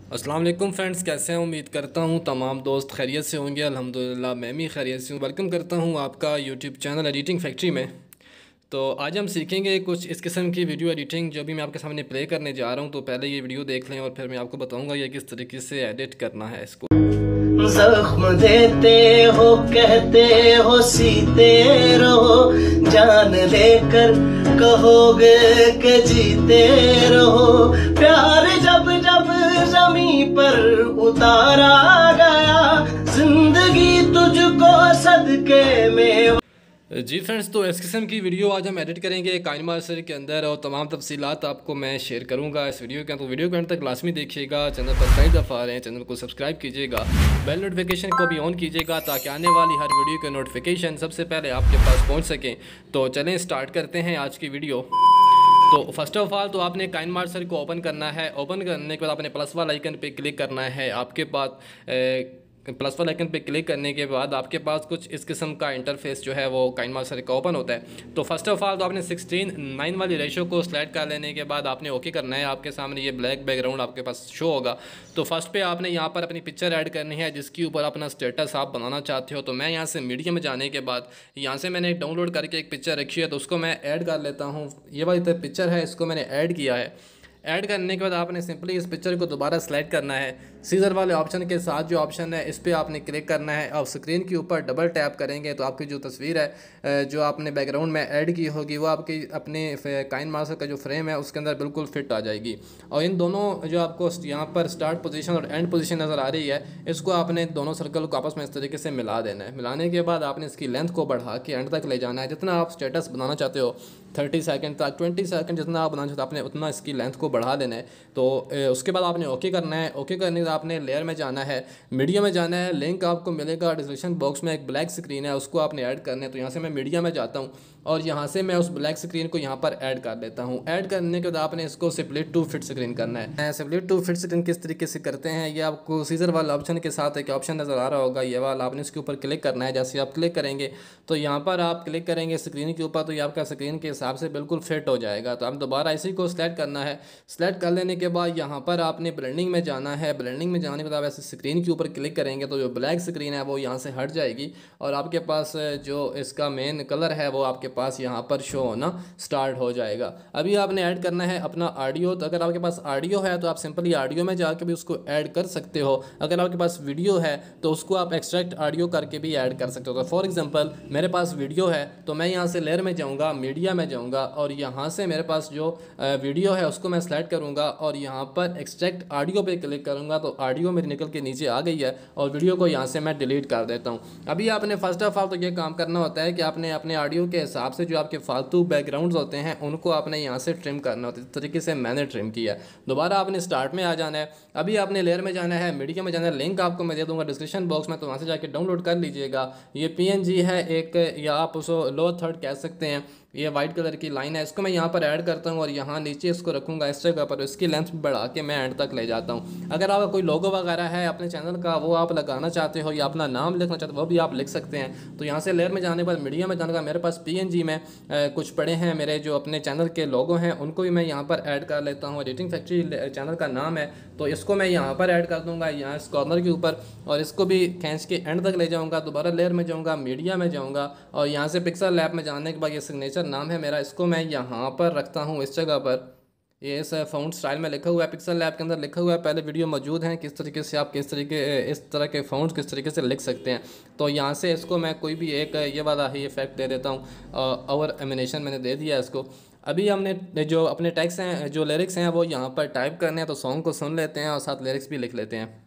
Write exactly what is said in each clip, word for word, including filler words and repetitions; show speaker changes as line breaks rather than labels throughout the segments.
अस्सलाम वालेकुम फ्रेंड्स, कैसे हैं? उम्मीद करता हूँ तमाम दोस्त खैरियत से होंगे। अल्हम्दुलिल्लाह मैं भी खैरियत से हूँ। वेलकम करता हूँ आपका यूट्यूब चैनल एडिटिंग फैक्ट्री में। तो आज हम सीखेंगे कुछ इस किस्म की वीडियो एडिटिंग जो भी मैं आपके सामने प्ले करने जा रहा हूँ। तो पहले ये वीडियो देख लें और फिर मैं आपको बताऊँगा ये किस तरीके से एडिट करना है इसको।
जख्म देते हो, कहते हो सीते रहो, जान लेकर कहोगे कि जीते रहो। प्यार जब जब जमी पर उतारा गया, जिंदगी तुझको सदके में।
जी फ्रेंड्स, तो इस किस्म की वीडियो आज हम एडिट करेंगे काइनमास्टर के अंदर और तमाम तफसीलात आपको मैं शेयर करूंगा इस वीडियो के। तो वीडियो के अंत तक लाजमी देखिएगा। चैनल पर कई दफ़ा आ रहे हैं, चैनल को सब्सक्राइब कीजिएगा, बेल नोटिफिकेशन को भी ऑन कीजिएगा ताकि आने वाली हर वीडियो के नोटिफिकेशन सबसे पहले आपके पास पहुँच सकें। तो चलें स्टार्ट करते हैं आज की वीडियो। तो फर्स्ट ऑफ ऑल तो आपने काइनमास्टर को ओपन करना है। ओपन करने के बाद आपने प्लस वाला आइकन पे क्लिक करना है। आपके पास प्लस वाला आइकन पे क्लिक करने के बाद आपके पास कुछ इस किस्म का इंटरफेस जो है वो काइनमास्टर का ओपन होता है। तो फर्स्ट ऑफ ऑल तो आपने सिक्सटीन नाइन वाली रेशो को सेलेक्ट कर लेने के बाद आपने ओके करना है। आपके सामने ये ब्लैक बैकग्राउंड आपके पास शो होगा। तो फर्स्ट पे आपने यहाँ पर अपनी पिक्चर ऐड करनी है जिसके ऊपर अपना स्टेटस आप बनाना चाहते हो। तो मैं यहाँ से मीडिया में जाने के बाद यहाँ से मैंने डाउनलोड करके एक पिक्चर रखी है, तो उसको मैं ऐड कर लेता हूँ। ये वाली पिक्चर है, इसको मैंने ऐड किया है। ऐड करने के बाद आपने सिंपली इस पिक्चर को दोबारा सेलेक्ट करना है। सीजर वाले ऑप्शन के साथ जो ऑप्शन है इस पर आपने क्लिक करना है और स्क्रीन के ऊपर डबल टैप करेंगे तो आपकी जो तस्वीर है जो आपने बैकग्राउंड में ऐड की होगी वो आपकी अपने काइनमास्टर का जो फ्रेम है उसके अंदर बिल्कुल फिट आ जाएगी। और इन दोनों जो आपको यहाँ पर स्टार्ट पोजीशन और एंड पोजीशन नज़र आ रही है, इसको आपने दोनों सर्कल को आपस में इस तरीके से मिला देना है। मिलाने के बाद आपने इसकी लेंथ को बढ़ा के एंड तक ले जाना है। जितना आप स्टेटस बनाना चाहते हो थर्टी सेकंड तक, ट्वेंटी सेकंड जितना आप बनाना चाहते हो आपने उतना इसकी लेंथ को बढ़ा देना है। तो उसके बाद आपने ओके करना है। ओके करने के बाद आपने लेयर में जाना है, मीडिया में जाना है। लिंक आपको मिलेगा डिस्क्रिप्शन बॉक्स में, एक ब्लैक स्क्रीन है उसको आपने ऐड करना है। तो यहाँ से मैं मीडिया में जाता हूँ और यहाँ से मैं उस ब्लैक स्क्रीन को यहाँ पर ऐड कर देता हूँ। ऐड करने के बाद आपने इसको स्प्लिट टू फिट स्क्रीन करना है। स्प्लिट टू फिट स्क्रीन किस तरीके से करते हैं ये आपको सीजर वाला ऑप्शन के साथ एक ऑप्शन नज़र आ रहा होगा, ये वाला आपने इसके ऊपर क्लिक करना है। जैसे आप क्लिक करेंगे तो यहाँ पर आप क्लिक करेंगे स्क्रीन के ऊपर तो ये आपका स्क्रीन के हिसाब से बिल्कुल फिट हो जाएगा। तो आप दोबारा इसी को सेलेक्ट करना है। सेलेक्ट कर लेने के बाद यहाँ पर आपने ब्लेंडिंग में जाना है। ब्लेंडिंग में जाने के बाद ऐसे स्क्रीन के ऊपर क्लिक करेंगे तो जो ब्लैक स्क्रीन है वो यहाँ से हट जाएगी और आपके पास जो इसका मेन कलर है वो आपके पास यहाँ पर शो होना स्टार्ट हो जाएगा। अभी आपने ऐड करना है अपना ऑडियो। तो अगर आपके पास ऑडियो है तो आप सिंपली ऑडियो में जाकर भी उसको ऐड कर सकते हो। अगर आपके पास वीडियो है तो उसको आप एक्सट्रैक्ट ऑडियो करके भी ऐड कर सकते हो। तो फॉर एग्जांपल मेरे पास वीडियो है तो मैं यहाँ से लेयर में जाऊँगा, मीडिया में जाऊँगा और यहाँ से मेरे पास जो वीडियो है उसको मैं सेलेक्ट करूँगा और यहाँ पर एक्सट्रैक्ट ऑडियो पे क्लिक करूँगा तो ऑडियो मेरी निकल के नीचे आ गई है और वीडियो को यहाँ से मैं डिलीट कर देता हूँ। अभी आपने फर्स्ट ऑफ ऑल तो ये काम करना होता है कि आपने अपने ऑडियो के हिसाब से जो आपके फालतू बैकग्राउंड्स होते हैं उनको आपने यहाँ से ट्रिम करना होता है। इस तरीके से मैंने ट्रिम किया है। दोबारा आपने स्टार्ट में आ जाना है। अभी आपने लेयर में जाना है, मीडिया में जाना है। लिंक आपको मैं दे दूँगा डिस्क्रिप्शन बॉक्स में, तो वहाँ से जाके डाउनलोड कर लीजिएगा। ये पीएनजी है एक, या आप उसको लो थर्ड कह सकते हैं। ये वाइट कलर की लाइन है, इसको मैं यहाँ पर ऐड करता हूँ और यहाँ नीचे इसको रखूँगा इस जगह पर। इसकी लेंथ बढ़ा के मैं एंड तक ले जाता हूँ। अगर आपका कोई लोगो वगैरह है अपने चैनल का वो आप लगाना चाहते हो या अपना नाम लिखना चाहते हो वो भी आप लिख सकते हैं। तो यहाँ से लेयर में जाने के बाद मीडिया में जाने का मेरे पास पीएनजी में ए, कुछ पड़े हैं मेरे जो अपने चैनल के लोगो हैं उनको भी मैं यहाँ पर ऐड कर लेता हूँ। एडिटिंग फैक्ट्री चैनल का नाम है तो इसको मैं यहाँ पर ऐड कर दूँगा यहाँ इस कॉर्नर के ऊपर और इसको भी खींच के एंड तक ले जाऊँगा। दोबारा लेयर में जाऊँगा, मीडिया में जाऊँगा और यहाँ से पिक्सल लैब में जाने के बाद ये सिग्नेचर नाम है मेरा, इसको मैं यहाँ पर रखता हूँ इस जगह पर। ये इस फ़ॉन्ट स्टाइल में लिखा हुआ है, पिक्सल लैब के अंदर लिखा हुआ है। पहले वीडियो मौजूद है किस तरीके से आप किस तरीके इस तरह के फ़ॉन्ट्स किस तरीके से लिख सकते हैं। तो यहाँ से इसको मैं कोई भी एक ये वाला ही इफेक्ट दे देता हूँ और एनिमेशन मैंने दे दिया इसको। अभी हमने जो अपने टेक्स्ट हैं जो लिरिक्स हैं वो यहाँ पर टाइप करने हैं। तो सॉन्ग को सुन लेते हैं और साथ लिरिक्स भी लिख लेते हैं।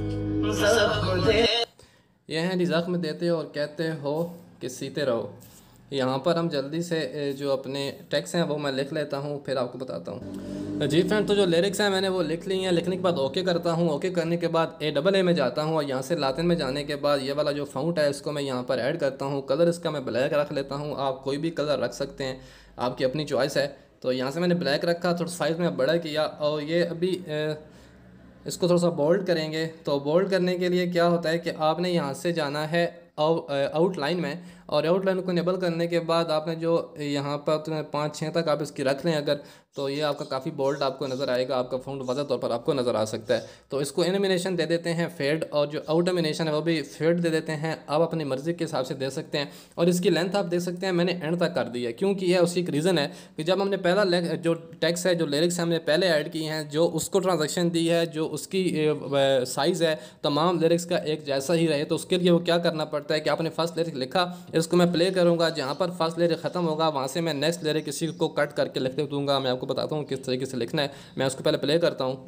ये हैं जी, ज़ख्म देते हो और कहते हो कि सीते रहो। यहाँ पर हम जल्दी से जो अपने टेक्स्ट हैं वो मैं लिख लेता हूँ फिर आपको बताता हूँ। जी फ्रेंड, तो जो लिरिक्स हैं मैंने वो लिख ली हैं। लिखने के बाद ओके करता हूँ। ओके करने के बाद ए डबल ए में जाता हूँ और यहाँ से लातिन में जाने के बाद ये वाला जो फ़ॉन्ट है इसको मैं यहाँ पर ऐड करता हूँ। कलर इसका मैं ब्लैक रख लेता हूँ। आप कोई भी कलर रख सकते हैं, आपकी अपनी चॉइस है। तो यहाँ से मैंने ब्लैक रखा, थोड़ा साइज़ में बड़ा किया और ये अभी इसको थोड़ा सा बोल्ड करेंगे। तो बोल्ड करने के लिए क्या होता है कि आपने यहाँ से जाना है आउटलाइन में और आउटलाइन को इनेबल करने के बाद आपने जो यहाँ पर पाँच छः तक आप इसकी रख लें अगर तो ये आपका काफ़ी बोल्ड आपको नज़र आएगा, आपका फ़ॉन्ट वाज़ेह तौर पर आपको नज़र आ सकता है। तो इसको एनिमेशन दे देते हैं फेड, और जो आउट एनिमेशन है वो भी फेड दे देते हैं। आप अपनी मर्ज़ी के हिसाब से दे सकते हैं। और इसकी लेंथ आप देख सकते हैं मैंने एंड तक कर दी है, क्योंकि यह उसकी एक रीज़न है कि जब हमने पहला जो टेक्स्ट है, जो लिरिक्स हमने पहले ऐड की हैं, जो उसको ट्रांजेक्शन दी है, जो उसकी साइज़ है तमाम लिरिक्स का एक जैसा ही रहे, तो उसके लिए वो क्या करना पड़ता है कि आपने फर्स्ट लिरिक लिखा, इसको मैं प्ले करूँगा, जहाँ पर फर्स्ट लिरिक ख़त्म होगा वहाँ से मैं नेक्स्ट लिरिक इसी को कट करके लिख दूँगा। मैं आपको बताता हूँ किस तरीके से लिखना है। मैं उसको पहले प्ले करता हूँ।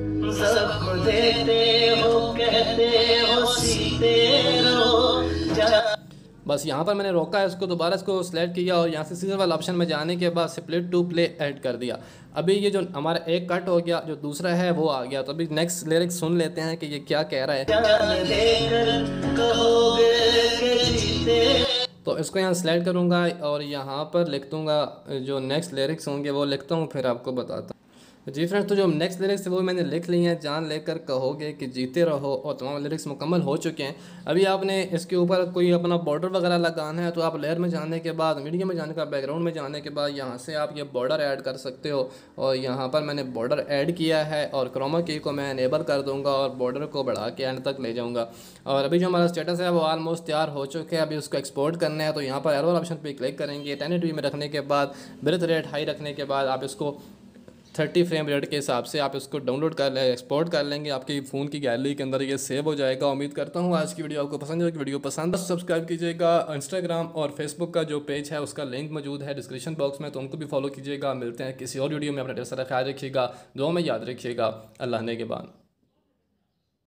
बस यहाँ पर मैंने रोका है इसको, दोबारा इसको सेलेक्ट किया और यहाँ से सीजर वाला ऑप्शन में जाने के बाद स्प्लिट टू प्ले ऐड कर दिया। अभी ये जो हमारा एक कट हो गया, जो दूसरा है वो आ गया। तो अभी नेक्स्ट लिरिक्स सुन लेते हैं कि ये क्या कह रहा है। तो इसको यहाँ सेलेक्ट करूँगा और यहाँ पर लिख दूँगा जो नेक्स्ट लिरिक्स होंगे वो लिखता हूँ, फिर आपको बताता हूँ। जी फ्रेंड्स, तो जो नेक्स्ट लिरिक्स है वो मैंने लिख ली हैं। जान लेकर कहोगे कि जीते रहो, और तमाम लिरिक्स मुकम्मल हो चुके हैं। अभी आपने इसके ऊपर कोई अपना बॉर्डर वगैरह लगाना है तो आप लेयर में जाने के बाद, मीडिया में जाने का, बैकग्राउंड में जाने के बाद यहाँ से आप ये बॉर्डर ऐड कर सकते हो। और यहाँ पर मैंने बॉर्डर ऐड किया है और क्रोमा की को मैं इनेबल कर दूँगा और बॉर्डर को बढ़ा के एंड तक ले जाऊँगा। और अभी जो हमारा स्टेटस है वो ऑलमोस्ट तैयार हो चुके हैं। अभी उसको एक्सपोर्ट करना है तो यहाँ पर एरो ऑप्शन पर क्लिक करेंगे। टेन एटी पी में रखने के बाद, बिट रेट हाई रखने के बाद आप इसको थर्टी फ्रेम रेट के हिसाब से आप इसको डाउनलोड कर ले, एक्सपोर्ट कर लेंगे। आपकी फ़ोन की गैलरी के अंदर ये सेव हो जाएगा। उम्मीद करता हूँ आज की वीडियो आपको पसंद है। वीडियो पसंद है सब्सक्राइब कीजिएगा। इंस्टाग्राम और फेसबुक का जो पेज है उसका लिंक मौजूद है डिस्क्रिप्शन बॉक्स में, तो उनको भी फॉलो कीजिएगा। मिलते हैं किसी और वीडियो में। अपना ढेर सारा ख्याल रखिएगा, दुआ में याद रखिएगा। अल्लाह ने के बाद।